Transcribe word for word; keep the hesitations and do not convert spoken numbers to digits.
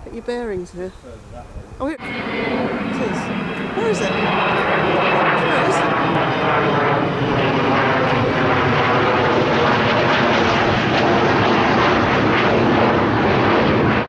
Get your bearings here. Oh, it is. Where is it?